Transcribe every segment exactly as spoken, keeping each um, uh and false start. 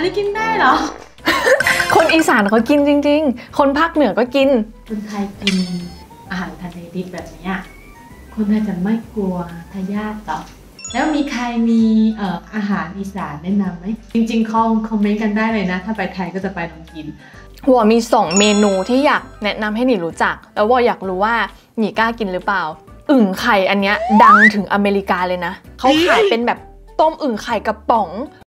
นี้กินได้เหรอคนอีสานเขากินจริงๆคนภาคเหนือก็กินคนไทยกินอาหารทะเลดิบแบบนี้คนไทยจะไม่กลัวพยาธิหรอแล้วมีใครมีเอ่ออาหารอีสานแนะนำไหมจริงๆคอมคอมเมนต์กันได้เลยนะถ้าไปไทยก็จะไปลองกินวอมีสองเมนูที่อยากแนะนำให้หนีรู้จักแล้ววออยากรู้ว่าหนีกล้ากินหรือเปล่าอึ่งไข่อันเนี้ยดังถึงอเมริกาเลยนะเขาขายเป็นแบบต้มอึ่งไข่กระป๋อง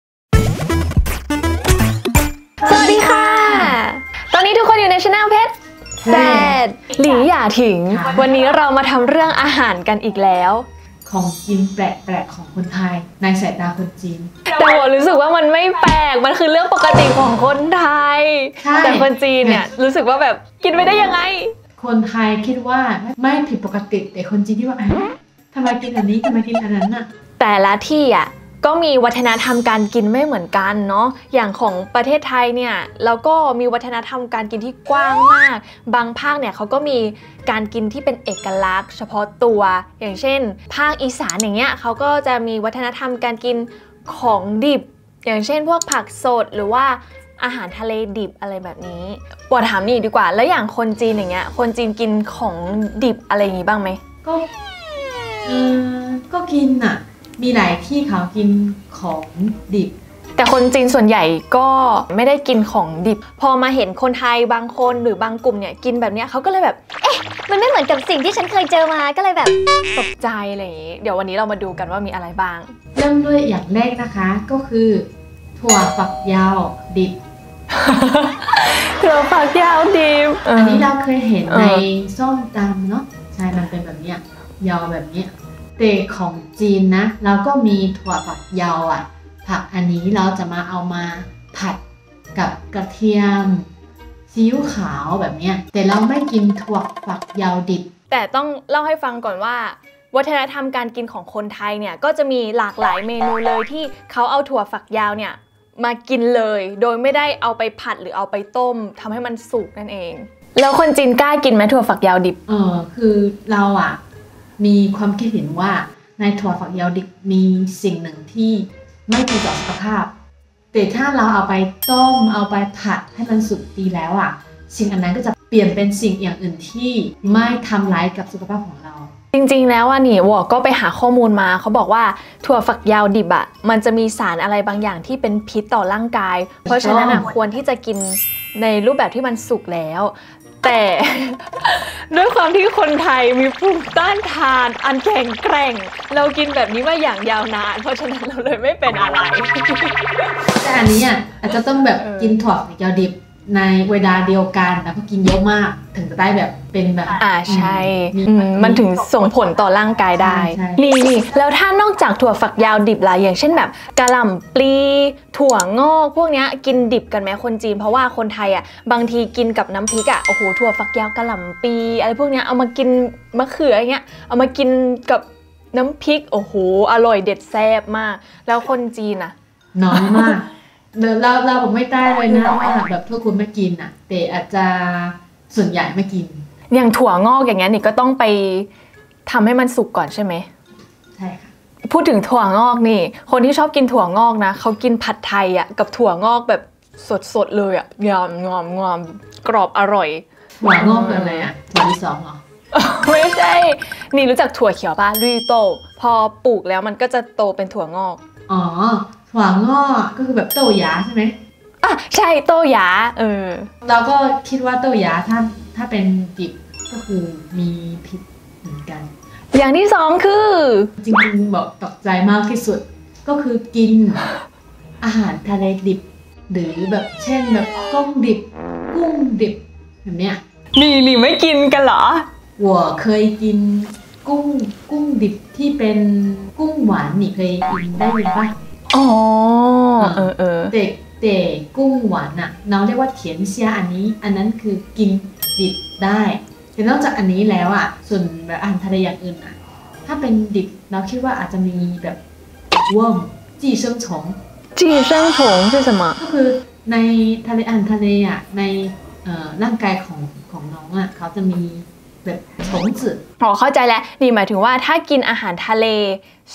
สวัสดีค่ะตอนนี้ทุกคนอยู่ในช่องเพชรแซดหลีหย่าถิงวันนี้เรามาทำเรื่องอาหารกันอีกแล้วของกินแปลกๆของคนไทยในสายตาคนจีนแต่วอรู้สึกว่ามันไม่แปลกมันคือเรื่องปกติของคนไทยแต่คนจีนเนี่ยรู้สึกว่าแบบกินไม่ได้ยังไงคนไทยคิดว่าไม่ผิดปกติแต่คนจีนคิดว่าทำไมกินอันนี้ทำไมกินอันนั้นน่ะแต่ละที่อ่ะก็มีวัฒนธรรมการกินไม่เหมือนกันเนาะอย่างของประเทศไทยเนี่ยเราก็มีวัฒนธรรมการกินที่กว้างมากบางภาคเนี่ยเขาก็มีการกินที่เป็นเอกลักษณ์เฉพาะตัวอย่างเช่นภาคอีสานอย่างเงี้ยเขาก็จะมีวัฒนธรรมการกินของดิบอย่างเช่นพวกผักสดหรือว่าอาหารทะเลดิบอะไรแบบนี้ปวดถามนี่ดีกว่าแล้วอย่างคนจีนอย่างเงี้ยคนจีนกินของดิบอะไรอย่างงี้บ้างไหมก็เออก็กินอะมีหลายที่เขากินของดิบแต่คนจีนส่วนใหญ่ก็ไม่ได้กินของดิบพอมาเห็นคนไทยบางคนหรือบางกลุ่มเนี่ยกินแบบนี้เขาก็เลยแบบเอ๊ะมันไม่เหมือนกับสิ่งที่ฉันเคยเจอมาก็เลยแบบตกใจอะไรอย่างนี้เดี๋ยววันนี้เรามาดูกันว่ามีอะไรบ้างเริ่มด้วยอย่างแรกนะคะก็คือถั่วฝักยาวดิบถั่วฝักยาวดิบอันนี้เราเคยเห็นในส้มตำเนาะใช่มันเป็นแบบนี้ยาวแบบนี้แต่ของจีนนะเราก็มีถั่วฝักยาวอ่ะผักอันนี้เราจะมาเอามาผัดกับกระเทียมซีอิ๊วขาวแบบนี้แต่เราไม่กินถั่วฝักยาวดิบแต่ต้องเล่าให้ฟังก่อนว่าวัฒนธรรมการกินของคนไทยเนี่ยก็จะมีหลากหลายเมนูเลยที่เขาเอาถั่วฝักยาวเนี่ยมากินเลยโดยไม่ได้เอาไปผัดหรือเอาไปต้มทำให้มันสุกนั่นเองแล้วคนจีนกล้ากินไหมถั่วฝักยาวดิบเออคือเราอ่ะมีความคิดเห็นว่าในถั่วฝักยาวดิบมีสิ่งหนึ่งที่ไม่ดีต่อสุขภาพแต่ถ้าเราเอาไปต้มเอาไปผัดให้มันสุกดีแล้วอ่ะสิ่งอันนั้นก็จะเปลี่ยนเป็นสิ่งอย่างอื่นที่ไม่ทำร้ายกับสุขภาพของเราจริงๆแล้วอ่ะนี่วอก็ไปหาข้อมูลมาเขาบอกว่าถั่วฝักยาวดิบอ่ะมันจะมีสารอะไรบางอย่างที่เป็นพิษต่อร่างกายเพราะฉะนั้นควรที่จะกินในรูปแบบที่มันสุกแล้วแต่ด้วยความที่คนไทยมีภูมิต้านทานอันแข็งแกร่งเรากินแบบนี้มาอย่างยาวนานเพราะฉะนั้นเราเลยไม่เป็นอะไรแต่อันนี้อ่ะอาจจะต้องแบบกินถั่วฝักยาวดิบในเวลาเดียวกันแล้วก็กินเยอะมากถึงจะได้แบบเป็นแบบอ่าใช่มันถึงส่งผลต่อร่างกายได้นี่นี่แล้วถ้านอกจากถั่วฝักยาวดิบล่ะอย่างเช่นแบบกะหล่ำปลีถั่วงอกพวกนี้กินดิบกันไหมคนจีนเพราะว่าคนไทยอ่ะบางทีกินกับน้ำพริกอ่ะโอ้โหถั่วฝักยาวกะหล่ำปลีอะไรพวกนี้เอามากินมะเขืออย่างเงี้ยเอามากินกับน้ำพริกโอ้โหอร่อยเด็ดแซ่บมากแล้วคนจีนอ่ะน้อยมากเราเราผมไม่ได้เลยนะว่าแบบทุกคนไม่กินอ่ะแต่อาจจะส่วนใหญ่ไม่กินอย่างถั่วงอกอย่างเงี้ยนี่ก็ต้องไปทำให้มันสุกก่อนใช่ไหมใช่ค่ะพูดถึงถั่วงอกนี่คนที่ชอบกินถั่วงอกนะเขากินผัดไทยอ่ะกับถั่วงอกแบบสดๆเลยอ่ะงอมงอมงอมกรอบอร่อยถั่วงอกเป็นอะไรอ่ะถั่วที่สองเหรอไม่ใช่นี่รู้จักถั่วเขียวป่ะรีโตพอปลูกแล้วมันก็จะโตเป็นถั่วงอกอ๋อถั่วงอกก็คือแบบโตหยาใช่ไหมอ่ะใช่โตหยาเออเราก็คิดว่าโตหยาถ้าถ้าเป็นดิบก็คือมีพิษเหมือนกันอย่างที่สองคือจริงๆบอกตกใจมากที่สุดก็คือกินอาหารทะเลดิบหรือแบบเช่นแบบก้งดิบกุ้งดิบแบบเนี้ยนี่นี่ไม่กินกันเหรอ我เคยกินกุ้งกุ้งดิบที่เป็นกุ้งหวานนี่เคยกินได้ไหมปะอ๋อเออเออเด็กเด็กกุ้งหวานอ่ะเราเรียกว่าเถียนเซียอันนี้อันนั้นคือกินดิบได้แต่นอกจากอันนี้แล้วอ่ะส่วนแบบอาหารทะเลอย่างอื่นอ่ะถ้าเป็นดิบเราคิดว่าอาจจะมีแบบว่มจีเซิงฉงจีเซิงฉงคือ什么ก็คือในทะเลอาหารทะเลอ่ะในร่างกายของของน้องอ่ะเขาจะมีแบบฉงจืดอ๋อเข้าใจแล้วนี่หมายถึงว่าถ้ากินอาหารทะเลสด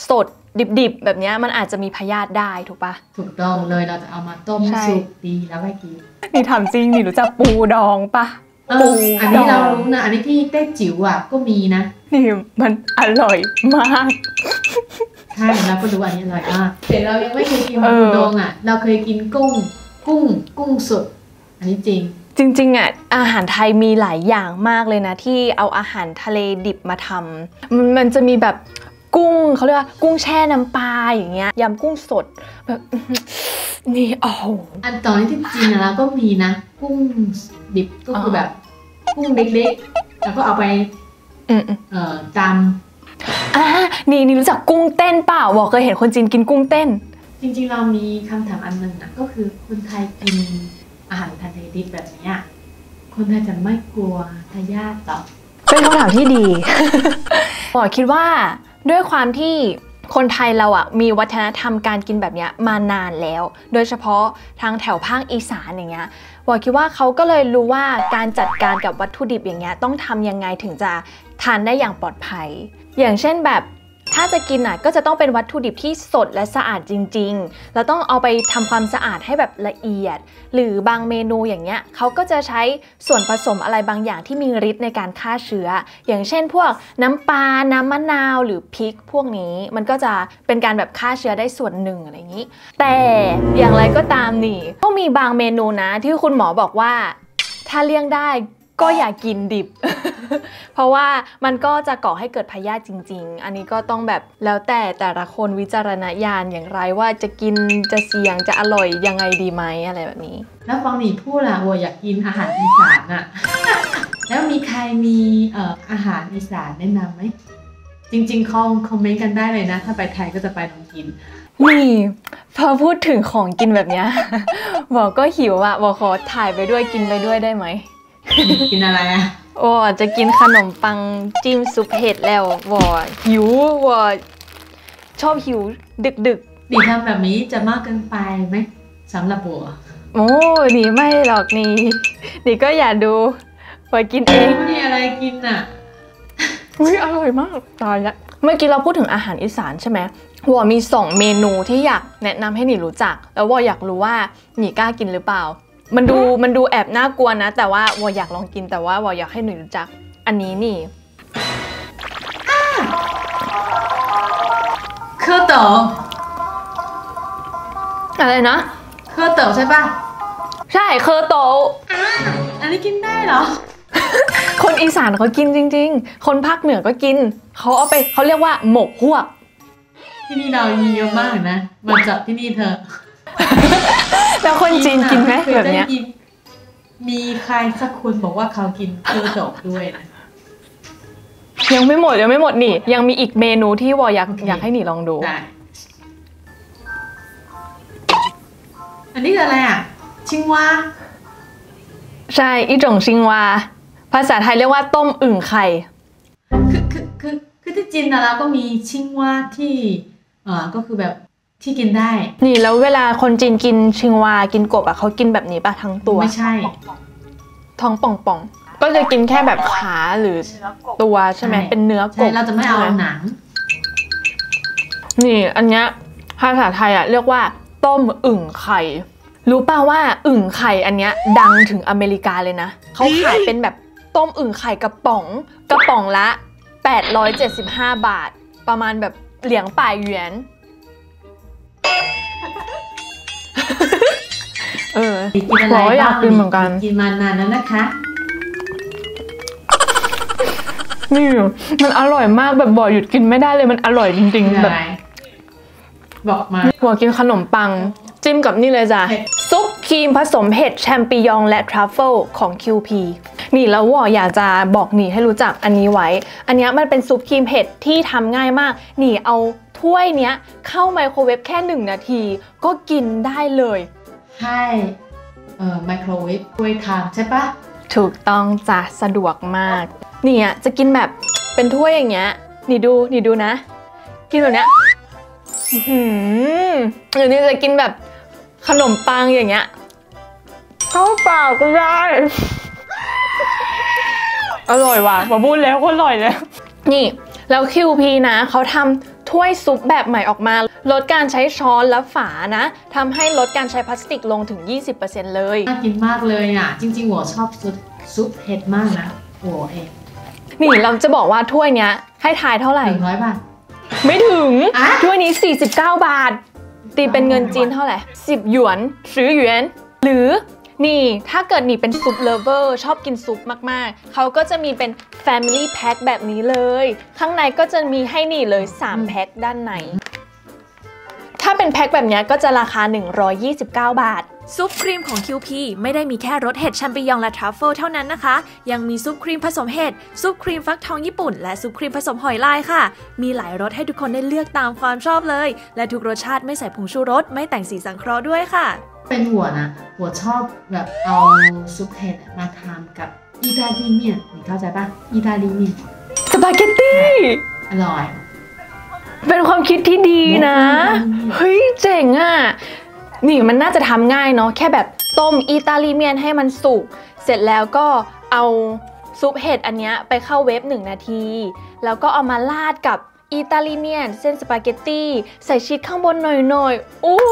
ดิบๆแบบนี้มันอาจจะมีพยาธิได้ถูกปะถูกต้องเลยเราจะเอามาต้มสุกดีแล้วไปกินนี่ถามจริงนี่รู้จักปูดองปะปูอันนี้เรารู้นะอันนี้ที่เต้จิ๋วอ่ะก็มีนะนี่มันอร่อยมากใช่เราก็รู้อันนี้อร่อยมากแต่เรายังไม่เคยกินปูดองอ่ะเราเคยกินกุ้งกุ้งกุ้งสดอันนี้จริงจริงๆอ่ะอาหารไทยมีหลายอย่างมากเลยนะที่เอาอาหารทะเลดิบมาทำมันมันจะมีแบบกุ้งเขาเรียกว่ากุ้งแช่น้ำปลาอย่างเงี้ยยำกุ้งสดแบบนี่โอ้อันตอนนี้ที่จีนนะเราก็มีนะกุ้งดิบก็คือแบบกุ้งเล็กๆแล้วก็เอาไปเอ่อจำอ่านี่นี่รู้จักกุ้งเต้นเปล่าบอกเคยเห็นคนจีนกินกุ้งเต้นจริงๆเรามีคำถามอันนึงนะก็คือคนไทยกินอาหารทะเลดิบแบบนี้คนไทยจะไม่กลัวพยาธิหรอเป็นคำถามที่ดีบอกคิดว่าด้วยความที่คนไทยเราอ่ะมีวัฒนธรรมการกินแบบนี้มานานแล้วโดยเฉพาะทางแถวภาคอีสานอย่างเงี้ยบอกคิดว่าเขาก็เลยรู้ว่าการจัดการกับวัตถุดิบอย่างเงี้ยต้องทำยังไงถึงจะทานได้อย่างปลอดภัยอย่างเช่นแบบถ้าจะกินอ่ะก็จะต้องเป็นวัตถุดิบที่สดและสะอาดจริงๆแล้วต้องเอาไปทำความสะอาดให้แบบละเอียดหรือบางเมนูอย่างเงี้ยเขาก็จะใช้ส่วนผสมอะไรบางอย่างที่มีฤทธิ์ในการฆ่าเชื้ออย่างเช่นพวกน้ำปลาน้ำมะนาวหรือพริกพวกนี้มันก็จะเป็นการแบบฆ่าเชื้อได้ส่วนหนึ่งอะไรอย่างนี้แต่อย่างไรก็ตามนี่ก็มีบางเมนูนะที่คุณหมอบอกว่าถ้าเลี่ยงได้ก็อย่ากินดิบ เพราะว่ามันก็จะก่อให้เกิดพยาธิจริงๆอันนี้ก็ต้องแบบแล้วแต่แต่ละคนวิจารณญาณอย่างไรว่าจะกินจะเสี่ยงจะอร่อยยังไงดีไหมอะไรแบบนี้แล้วฟังหนีพูดล่ะว่าอยากกินอาหารอีสานอะ แล้วมีใครมีเอ่ออาหารอีสานแนะนำไหมจริงๆคอมคอมเมนต์กันได้เลยนะถ้าไปไทยก็จะไปลองกินนี่พอพูดถึงของกินแบบเนี้ย บอกก็หิวอะบอกขอถ่ายไปด้วยกินไปด้วยได้ไหมกินอะไรอ่ะโอ้จะกินขนมปังจิ้มซุปเห็ดแล้ววอหิววอชอบหิวดึกดึกดีทำแบบนี้จะมากเกินไปไหมสำหรับบัวโอ้นี่ไม่หรอกนี่นี่ก็อย่าดูวอกินเองมีอะไรกินอ่ะอุ้ยอร่อยมากตายละเมื่อกี้เราพูดถึงอาหารอีสานใช่ไหมวอมีสองเมนูที่อยากแนะนำให้หนีรู้จักแล้ววออยากรู้ว่าหนีกล้ากินหรือเปล่ามันดูมันดูแอบน่ากลัวนะแต่ว่าวออยากลองกินแต่ว่าวออยากให้หนูรู้จักอันนี้นี่เคอเต๋ออะไรนะเคอเต๋อใช่ปะใช่เคอโตอันนี้กินได้เหรอคนอีสานเขากินจริงๆคนภาคเหนือก็กินเขาเอาไปเขาเรียกว่าหมกฮวกที่นี่เรามีเยอะมากนะมาจากที่นี่เธอแล้วคนจีนกินไหมแบบเนี้ยมีใครสักคนบอกว่าเขากินเคอโตะด้วยนะยังไม่หมดยังไม่หมดนี่ยังมีอีกเมนูที่วออยากอยากให้หนีลองดูอันนี้คืออะไรอ่ะชิงวาใช่อีจงชิงวาภาษาไทยเรียกว่าต้มอึ่งไข่คือคือคือคือที่จีนนะเราก็มีชิงวาที่อ่าก็คือแบบที่กินได้นี่แล้วเวลาคนจีนกินชิงวากินกบอ่ะเขากินแบบนี้ป่ะทั้งตัวไม่ใช่ท้องป่องๆก็จะกินแค่แบบขาหรือตัวใช่ไหมเป็นเนื้อกบเราจะไม่เอาหนังนี่อันเนี้ยภาษาไทยอ่ะเรียกว่าต้มอึ่งไข่รู้ป่าวว่าอึ่งไข่อันเนี้ยดังถึงอเมริกาเลยนะเขาขายเป็นแบบต้มอึ่งไข่กระป๋องกระป๋องละแปดร้อยเจ็ดสิบห้าบาทประมาณแบบเหรียญป่ายหยวนเออกินอะไรบ้างอยากกินเหมือนกันกินมานานแล้วนะคะนี่มันอร่อยมากแบบบ่อหยุดกินไม่ได้เลยมันอร่อยจริงๆแบบบอกมาหัวกินขนมปังจิ้มกับนี่เลยจ้ะซุปครีมผสมเห็ดแชมปิญองและทรัฟเฟิลของ คิว พี นี่แล้ววออยากจะบอกหนีให้รู้จักอันนี้ไว้อันนี้มันเป็นซุปครีมเห็ดที่ทำง่ายมากหนีเอาถ้วยเนี้ยเข้าไมโครเวฟแค่หนึ่งนาทีก็กินได้เลยใช่เอ่อไมโครเวฟถ้วยทางใช่ปะถูกต้องจ้ะสะดวกมากเนี่ยจะกินแบบเป็นถ้วยอย่างเงี้ยนี่ดูนี่ดูนะกินแบบเนี้ยหืมหรือนี่จะกินแบบขนมปังอย่างเงี้ยเข้าปากก็ได้อร่อยว่ะมาพูดแล้วก็อร่อยแล้วนี่แล้ว คิว พี นะเขาทำถ้วยซุปแบบใหม่ออกมาลดการใช้ช้อนและฝานะทำให้ลดการใช้พลาสติกลงถึง ยี่สิบเปอร์เซ็นต์ เลยน่ากินมากเลยอ่ะจริงๆ我ชอบซุปซุปเผ็ดมากนะ我เองนี่เราจะบอกว่าถ้วยเนี้ยให้ทายเท่าไหร่หนึ่งร้อยบาทไม่ถึงถ้วยนี้สี่สิบเก้าบาทตีเป็นเงินจีนเท่าไหร่สิบหยวนสิบหยวนหรือนี่ถ้าเกิดนี่เป็นซุปเลเวอร์ชอบกินซุปมากๆเขาก็จะมีเป็น Family Pack แบบนี้เลยข้างในก็จะมีให้นี่เลยสามแพ็คด้านในถ้าเป็นแพ็คแบบนี้ก็จะราคาหนึ่งร้อยยี่สิบเก้าบาทซุปครีมของ คิว พี ไม่ได้มีแค่รสเห็ดแชมปิญองและทรัฟเฟิลเท่านั้นนะคะยังมีซุปครีมผสมเห็ดซุปครีมฟักทองญี่ปุ่นและซุปครีมผสมหอยลายค่ะมีหลายรสให้ทุกคนได้เลือกตามความชอบเลยและทุกรสชาติไม่ใส่ผงชูรสไม่แต่งสีสังเคราะห์ด้วยค่ะเป็นหัวนะหัวชอบแบบเอาซุปเห็ดมาทำกับ意大利面你เข้าใจปะ意大利面สปาเกตตี้อร่อยเป็นความคิดที่ดีนะเฮ้ยเจ๋งอ่ะนี่มันน่าจะทำง่ายเนาะแค่แบบต้มอิตาลีเมียนให้มันสุกเสร็จแล้วก็เอาซุปเห็ดอันเนี้ยไปเข้าเวฟหนึ่งนาทีแล้วก็เอามาราดกับอิตาลีเมียนเส้นสปาเกตตี้ใส่ชีสข้างบนหน่อยๆอู้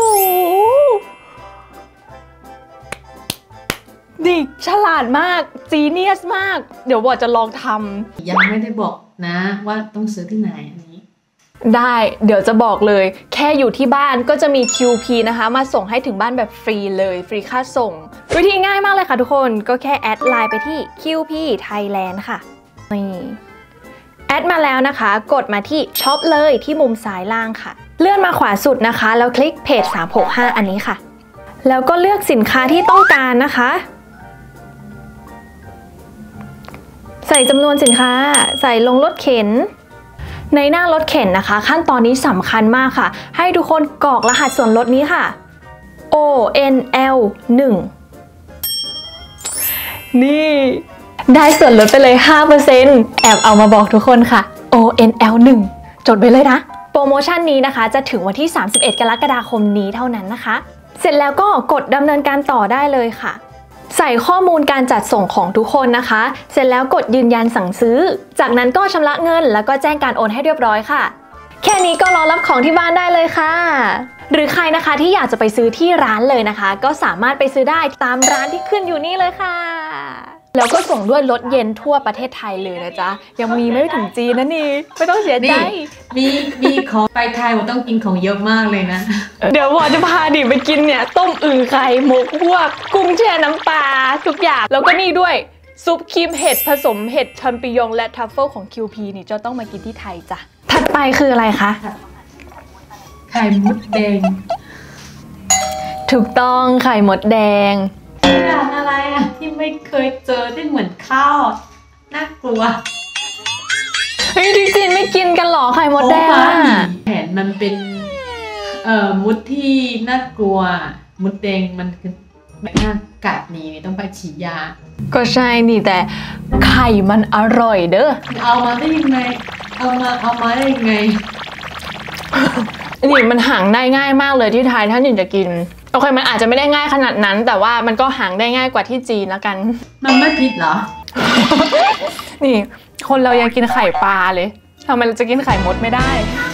นี่ฉลาดมากจีเนียสมากเดี๋ยวบอจะลองทำยังไม่ได้บอกนะว่าต้องซื้อที่ไหนอันนี้ได้เดี๋ยวจะบอกเลยแค่อยู่ที่บ้านก็จะมี คิว พี นะคะมาส่งให้ถึงบ้านแบบฟรีเลยฟรีค่าส่งวิธีง่ายมากเลยค่ะทุกคนก็แค่แอดไลน์ไปที่ คิว พี Thailand ค่ะนี่แอดมาแล้วนะคะกดมาที่ช็อปเลยที่มุมซ้ายล่างค่ะเลื่อนมาขวาสุดนะคะแล้วคลิกเพจสามหกห้าอันนี้ค่ะแล้วก็เลือกสินค้าที่ต้องการนะคะใส่จำนวนสินค้าใส่ลงรถเข็นในหน้ารถเข็นนะคะขั้นตอนนี้สำคัญมากค่ะให้ทุกคนกรอกรหัสส่วนลดนี้ค่ะ โอ เอ็น แอล หนึ่ง นี่ได้ส่วนลดไปเลย ห้าเปอร์เซ็นต์ แอบเอามาบอกทุกคนค่ะ โอ เอ็น แอล หนึ่ง จดไปเลยนะโปรโมชั่นนี้นะคะจะถึงวันที่สามสิบเอ็ดกรกฎาคมนี้เท่านั้นนะคะเสร็จแล้วก็กดดำเนินการต่อได้เลยค่ะใส่ข้อมูลการจัดส่งของทุกคนนะคะเสร็จแล้วกดยืนยันสั่งซื้อจากนั้นก็ชำระเงินแล้วก็แจ้งการโอนให้เรียบร้อยค่ะแค่นี้ก็รอรับของที่บ้านได้เลยค่ะหรือใครนะคะที่อยากจะไปซื้อที่ร้านเลยนะคะก็สามารถไปซื้อได้ตามร้านที่ขึ้นอยู่นี่เลยค่ะแล้วก็ส่งด้วยรถเย็นทั่วประเทศไทยเลยนะจ๊ะยังมีไม่ถึงจีนนะนี่ไม่ต้องเสียใจมีมีของไปไทยผมต้องกินของเยอะมากเลยนะเดี๋ยววอจะพาดิไปกินเนี่ยต้มอึ่งไข่หมกพวกกุ้งแช่น้ำปลาทุกอย่างแล้วก็นี่ด้วยซุปครีมเห็ดผสมเห็ดแชมปิญองและทรัฟเฟิลของ คิว พี นี่จะต้องมากินที่ไทยจ้ะถัดไปคืออะไรคะไข่มดแดงถูกต้องไข่มดแดงอย่างอะไรอ่ะที่ไม่เคยเจอที่เหมือนข้าวน่ากลัวเฮ้ยที่จีนไม่กินกันหรอไข่มดแดงแผนมันเป็นเอ่อมุดที่น่ากลัวมุดแดงมันคือแบบน่ากัดนี่ต้องไปฉีดยาก็ใช่นี่แต่ไข่มันอร่อยเด้อเอามาได้ยังไงเอามาเอามาได้ยังไงนี่มันหางได้ง่ายมากเลยที่ไทยถ้าหนิงจะกินโอเคมันอาจจะไม่ได้ง่ายขนาดนั้นแต่ว่ามันก็หางได้ง่ายกว่าที่จีนแล้วกันมันไม่ผิดเหรอนี่คนเรายังกินไข่ปลาเลยทำไมเราจะกินไข่มดไม่ได้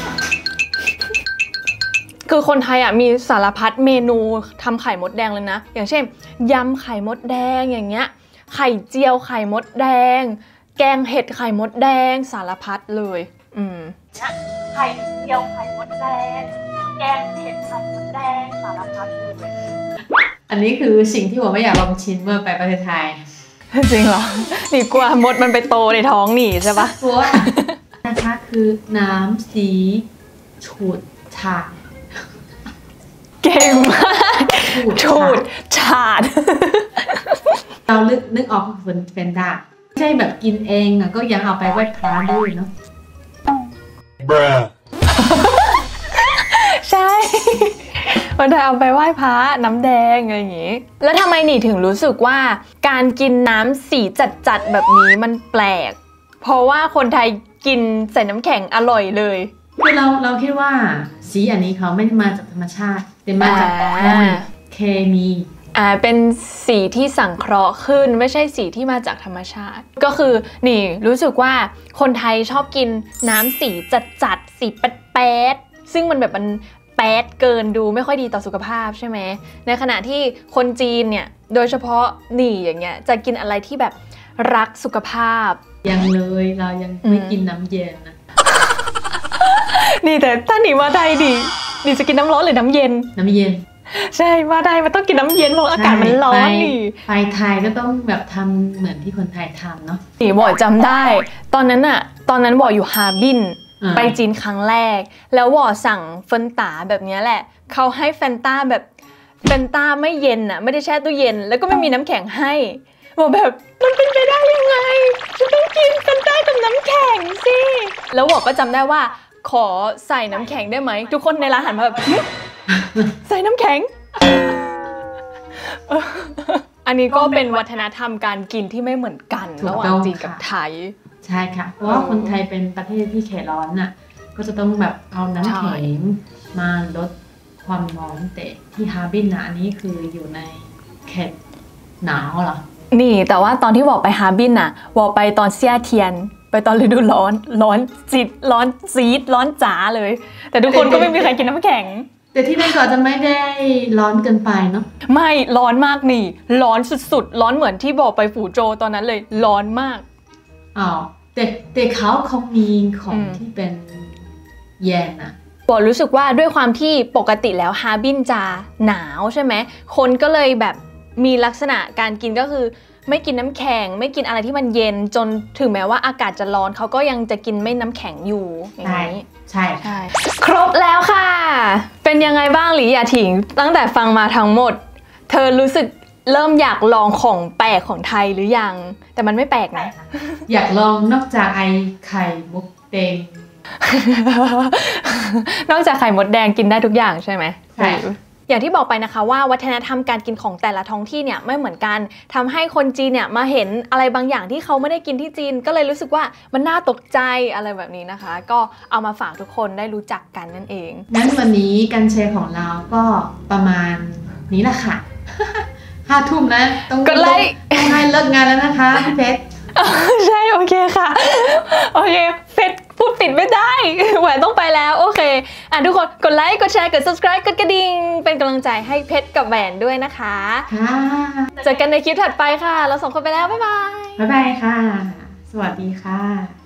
คือคนไทยอ่ะมีสารพัดเมนูทำไข่มดแดงเลยนะอย่างเช่นยำไข่มดแดงอย่างเงี้ยไข่เจียวไข่มดแดงแกงเห็ดไข่มดแดงสารพัดเลยอืมไข่เจียวไข่มดแดงแกงเห็ดไข่มดแดงสารพัดเลยอันนี้คือสิ่งที่ผมไม่อยากลองชิมเมื่อไปประเทศไทยจริงเหรอนี่กลัวมดมันไปโตในท้องหนีใช่ปะกลัวนะคะคือน้ำสีฉูดฉาดเก่งมากฉูดฉาดเรานึกนึกออกเป็นเป็นได้ไม่ใช่แบบกินเองอ่ะก็ยังเอาไปไหว้พระด้วยเนาะใช่วันไทยเอาไปไหว้พระน้ำแดงอะไรอย่างงี้แล้วทำไมหนี่ถึงรู้สึกว่าการกินน้ำสีจัดๆแบบนี้มันแปลกเพราะว่าคนไทยกินใส่น้ำแข็งอร่อยเลยคือเราเราคิดว่าสีอันนี้เขาไม่ได้มาจากธรรมชาติแต่มาจากเคมีอ่าเป็นสีที่สังเคราะห์ขึ้นไม่ใช่สีที่มาจากธรรมชาติก็คือนี่รู้สึกว่าคนไทยชอบกินน้ำสีจัดๆสีแแป๊ดซึ่งมันแบบมันแป๊ดเกินดูไม่ค่อยดีต่อสุขภาพใช่ไหมในขณะที่คนจีนเนี่ยโดยเฉพาะหนี่อย่างเงี้ยจะกินอะไรที่แบบรักสุขภาพยังเลยเรายังไม่กินน้ำเย็นนะนี่แต่ถ้าหนีมาไทยดิหนีจะกินน้ำร้อนหรือน้ำเย็นน้ำเย็นใช่มาไทยมันต้องกินน้ำเย็นเพราะอากาศมันร้อนนี่ไปไทยก็ต้องแบบทำเหมือนที่คนไทยทำเนาะนี่บ่อยจำได้ตอนนั้นอะตอนนั้นบ่อยอยู่ฮาร์บินไปจีนครั้งแรกแล้ววอสั่งเฟนต้าแบบนี้แหละเขาให้แฟนต้าแบบแฟนต้าไม่เย็นอะไม่ได้แช่ตู้เย็นแล้วก็ไม่มีน้ำแข็งให้บอกแบบมันเป็นไปได้ยังไงฉันต้องกินแฟนต้ากับน้ำแข็งสิแล้ววอก็จำได้ว่าขอใส่น้ำแข็งได้ไหมทุกคนในร้านหันมาแบบใส่น้ำแข็งอันนี้ก็เป็นวัฒนธรรมการกินที่ไม่เหมือนกันระหว่างจีนกับไทยใช่ค่ะเพราะว่าคนไทยเป็นประเทศที่แขกร้อนน่ะก็จะต้องแบบเอาน้ำแข็งมาลดความร้อนแต่ที่ฮาร์บินนะอันนี้คืออยู่ในเขตหนาวเหรอนี่แต่ว่าตอนที่วอไปฮาร์บินน่ะวอไปตอนเซียเทียนไปตอนฤดูร้อนร้อนจิตร้อนซีดร้อนจ๋าเลยแต่ทุกคนก็ไม่มีใครกินน้ำแข็งแต่ที่นั่นก็จะไม่ได้ร้อนเกินไปเนาะไม่ร้อนมากนี่ร้อนสุดๆร้อนเหมือนที่บอกไปฝูโจตอนนั้นเลยร้อนมากอ๋อแต่แต่เขาเขามีของที่เป็นเย็นอะบอกรู้สึกว่าด้วยความที่ปกติแล้วฮาร์บินจะหนาวใช่ไหมคนก็เลยแบบมีลักษณะการกินก็คือไม่กินน้ำแข็งไม่กินอะไรที่มันเย็นจนถึงแม้ว่าอากาศจะร้อนเขาก็ยังจะกินไม่น้ำแข็งอยู่อย่างนี้ใช่ใช่ครบแล้วค่ะเป็นยังไงบ้างหรืออย่าถิงตั้งแต่ฟังมาทั้งหมดเธอรู้สึกเริ่มอยากลองของแปลกของไทยหรือยังแต่มันไม่แปลกนะอยากลองนอกจากไอไข่มุกแดงนอกจากไข่มดแดงกินได้ทุกอย่างใช่ไหมใช่อย่างที่บอกไปนะคะว่าวัฒนธรรมการกินของแต่ละท้องที่เนี่ยไม่เหมือนกันทำให้คนจีนเนี่ยมาเห็นอะไรบางอย่างที่เขาไม่ได้กินที่จีนก็เลยรู้สึกว่ามันน่าตกใจอะไรแบบนี้นะคะก็เอามาฝากทุกคนได้รู้จักกันนั่นเองงั้นวันนี้การแชร์ของเราก็ประมาณนี้แหละค่ะห้าทุ่มนะต้องกดไลค์ให้เลิกงานแล้วนะคะพี่เพชรใช่โอเคค่ะโอเคเพชรพูดปิดไม่ได้แหวนต้องไปแล้วโอเคอ่ะทุกคนกดไลค์กดแชร์กด ซับสไครบ์ กดกระดิ่งเป็นกำลังใจให้เพชรกับแหวนด้วยนะคะค่ะเจอกันในคลิปถัดไปค่ะเราสองคนไปแล้วบ๊ายบายบ๊ายบายค่ะสวัสดีค่ะ